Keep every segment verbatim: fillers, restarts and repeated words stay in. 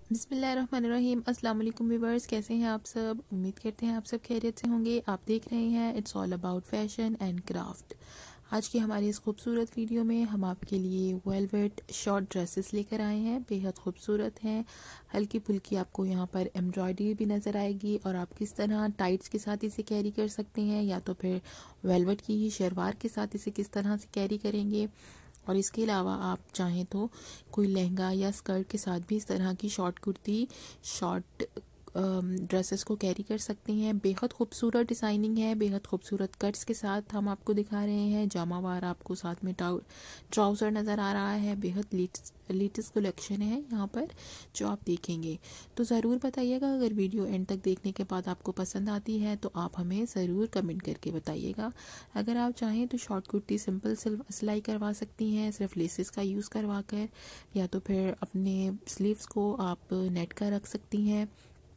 बिस्मिल्लाहिर्रहमानिर्रहीम। अस्सलाम वालेकुम व्यूअर्स, कैसे हैं आप सब। उम्मीद करते हैं आप सब खैरियत से होंगे। आप देख रहे हैं it's all about fashion and craft. आज की हमारी इस खूबसूरत वीडियो में हम आपके लिए वेलवेट शॉर्ट ड्रेसेस लेकर आए हैं। बेहद खूबसूरत हैं, हल्की फुल्की आपको यहाँ पर एम्ब्रॉयडरी भी नज़र आएगी और आप किस तरह टाइट्स के साथ इसे कैरी कर सकते हैं या तो फिर वेलवेट की ही शलवार के साथ इसे किस तरह से कैरी करेंगे। और इसके अलावा आप चाहें तो कोई लहंगा या स्कर्ट के साथ भी इस तरह की शॉर्ट कुर्ती शॉर्ट ड्रेसेस को कैरी कर सकते हैं। बेहद खूबसूरत डिज़ाइनिंग है, बेहद खूबसूरत कट्स के साथ हम आपको दिखा रहे हैं। जामावार आपको साथ में ट्राउज़र नज़र आ रहा है। बेहद लेटेस्ट कलेक्शन है यहाँ पर जो आप देखेंगे। तो ज़रूर बताइएगा, अगर वीडियो एंड तक देखने के बाद आपको पसंद आती है तो आप हमें ज़रूर कमेंट करके बताइएगा। अगर आप चाहें तो शॉर्ट कुर्ती सिंपल सिलाई करवा सकती हैं, सिर्फ लेसेस का यूज़ करवा कर, या तो फिर अपने स्लीव्स को आप नेट का रख सकती हैं,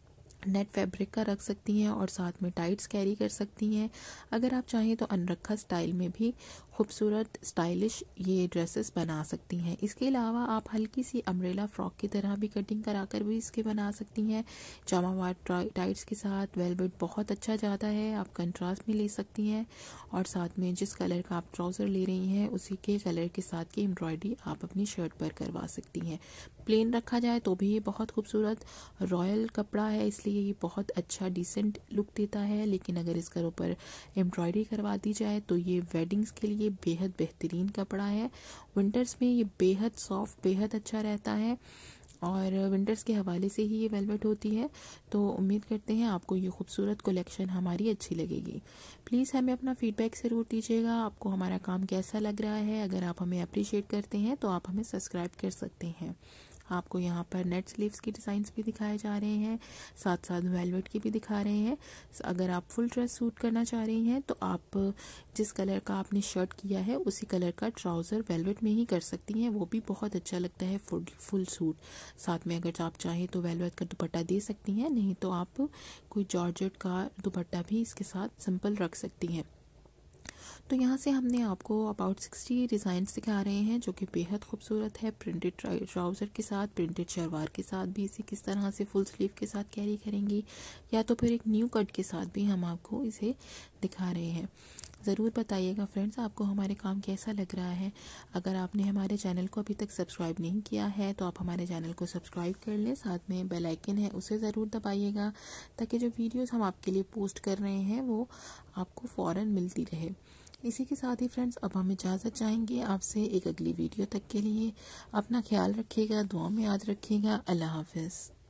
नेट फैब्रिक का रख सकती हैं और साथ में टाइट्स कैरी कर सकती हैं। अगर आप चाहें तो अनरखा स्टाइल में भी खूबसूरत स्टाइलिश ये ड्रेसेस बना सकती हैं। इसके अलावा आप हल्की सी अम्ब्रेला फ्रॉक की तरह भी कटिंग कराकर भी इसके बना सकती हैं। जामावार टाइट्स के साथ वेलवेट बहुत अच्छा जाता है, आप कंट्रास्ट में ले सकती हैं और साथ में जिस कलर का आप ट्राउज़र ले रही हैं उसी के कलर के साथ की एम्ब्रॉयडरी आप अपनी शर्ट पर करवा सकती हैं। प्लेन रखा जाए तो भी ये बहुत खूबसूरत रॉयल कपड़ा है, इसलिए ये बहुत अच्छा डिसेंट लुक देता है। लेकिन अगर इसके ऊपर एम्ब्रॉयडरी करवा दी जाए तो ये वेडिंग्स के लिए बेहद बेहतरीन कपड़ा है। विंटर्स में ये बेहद सॉफ्ट, बेहद अच्छा रहता है और विंटर्स के हवाले से ही ये वेलवेट होती है। तो उम्मीद करते हैं आपको ये खूबसूरत कलेक्शन हमारी अच्छी लगेगी। प्लीज़ हमें अपना फीडबैक ज़रूर दीजिएगा, आपको हमारा काम कैसा लग रहा है। अगर आप हमें अप्रिशिएट करते हैं तो आप हमें सब्सक्राइब कर सकते हैं। आपको यहाँ पर नेट स्लीव्स की डिज़ाइंस भी दिखाए जा रहे हैं, साथ साथ वेलवेट की भी दिखा रहे हैं। अगर आप फुल ड्रेस सूट करना चाह रही हैं तो आप जिस कलर का आपने शर्ट किया है उसी कलर का ट्राउज़र वेलवेट में ही कर सकती हैं, वो भी बहुत अच्छा लगता है फुल फुल सूट। साथ में अगर आप चाहें तो वेलवेट का दुपट्टा दे सकती हैं, नहीं तो आप कोई जॉर्जेट का दुपट्टा भी इसके साथ सिंपल रख सकती हैं। तो यहाँ से हमने आपको अबाउट सिक्सटी डिज़ाइंस दिखा रहे हैं जो कि बेहद खूबसूरत है। प्रिंटेड ट्राउज़र के साथ, प्रिंटेड शलवार के साथ भी इसे किस तरह से फुल स्लीव के साथ कैरी करेंगी या तो फिर एक न्यू कट के साथ भी हम आपको इसे दिखा रहे हैं। ज़रूर बताइएगा फ्रेंड्स आपको हमारे काम कैसा लग रहा है। अगर आपने हमारे चैनल को अभी तक सब्सक्राइब नहीं किया है तो आप हमारे चैनल को सब्सक्राइब कर लें, साथ में बेल आइकन है उसे ज़रूर दबाइएगा ताकि जो वीडियोस हम आपके लिए पोस्ट कर रहे हैं वो आपको फ़ौरन मिलती रहे। इसी के साथ ही फ्रेंड्स अब हम इजाज़त चाहेंगे आपसे एक अगली वीडियो तक के लिए। अपना ख्याल रखिएगा, दुआ में याद रखिएगा। अल्लाह हाफ़िज़।